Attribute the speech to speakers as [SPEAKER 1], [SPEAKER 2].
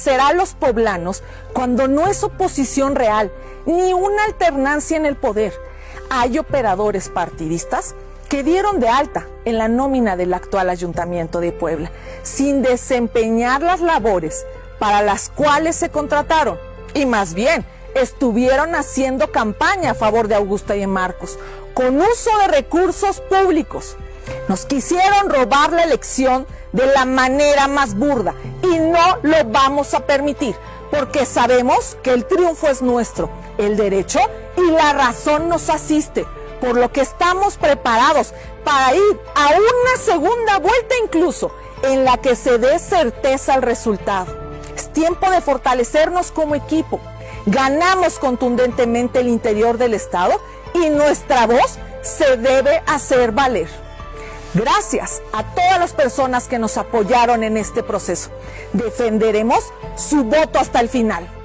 [SPEAKER 1] será a los poblanos cuando no es oposición real ni una alternancia en el poder. Hay operadores partidistas que dieron de alta en la nómina del actual Ayuntamiento de Puebla, sin desempeñar las labores para las cuales se contrataron, y más bien estuvieron haciendo campaña a favor de Augusta y Marcos, con uso de recursos públicos. Nos quisieron robar la elección de la manera más burda y no lo vamos a permitir, porque sabemos que el triunfo es nuestro, el derecho y la razón nos asiste, por lo que estamos preparados para ir a una segunda vuelta incluso, en la que se dé certeza al resultado. Es tiempo de fortalecernos como equipo. Ganamos contundentemente el interior del estado y nuestra voz se debe hacer valer. Gracias a todas las personas que nos apoyaron en este proceso. Defenderemos su voto hasta el final.